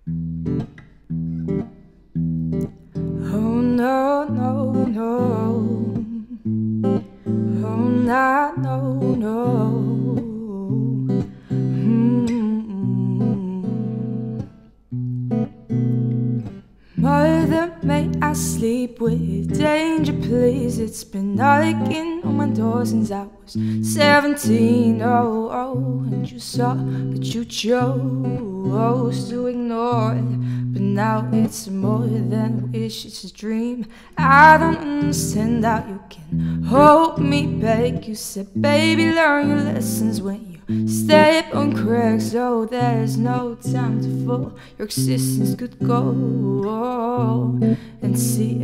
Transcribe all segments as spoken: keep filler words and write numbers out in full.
Oh no, no, no. Oh no, no, no. Mother, may I sleep with danger, please? It's been knocking on my door since I was seventeen. Oh, oh, and you saw, but you chose to ignore it. But now it's more than a wish, it's a dream. I don't understand how you can hold me back. You said, baby, learn your lessons when you step on cracks. Oh, there's no time to fall. Your existence could go and see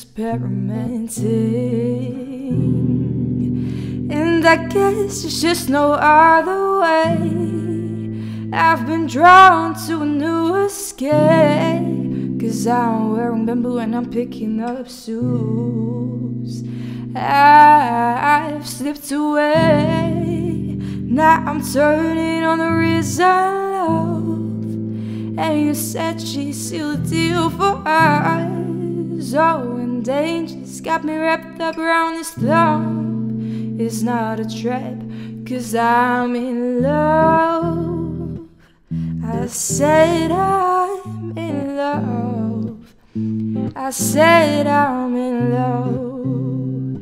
experimenting. And I guess there's just no other way. I've been drawn to a new escape, 'cause I'm wearing bamboo and I'm picking up shoes. I've slipped away. Now I'm turning on the reason love. And you said she sealed the deal for us. Oh, and danger's got me wrapped up around this thumb. It's not a trap, 'cause I'm in love. I said I'm in love. I said I'm in love.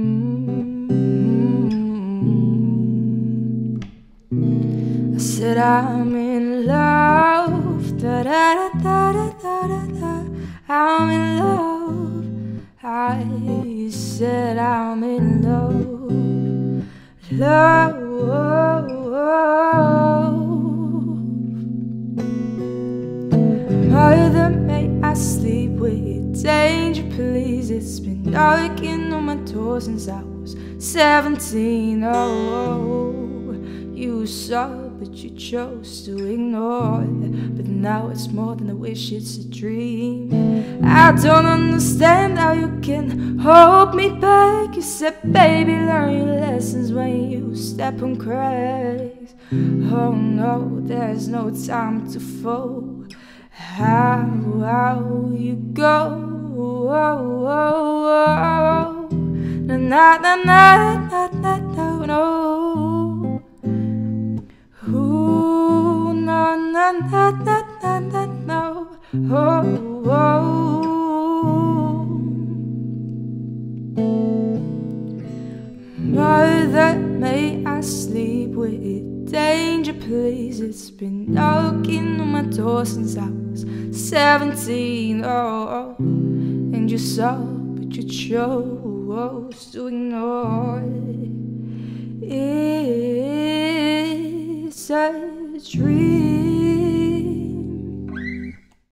Mm-hmm. I said I'm in love. Da da da da da da da. I'm in love. I said I'm in love. Love. Mother, may I sleep with danger, please? It's been knocking on my door since I was seventeen. Oh, you saw, but you chose to ignore it. But now it's more than a wish, it's a dream. I don't understand how you can hold me back. You said, baby, learn your lessons when you step on cracks. Oh no, there's no time to fall. How, how you go? Oh, oh, oh. Na na na na na na na no. Ooh, na na na na na na no. Oh, oh. Mother, may I sleep with danger, please? It's been knocking on my door since I was seventeen. Oh, oh. And you saw, but you chose to ignore it. It's a dream.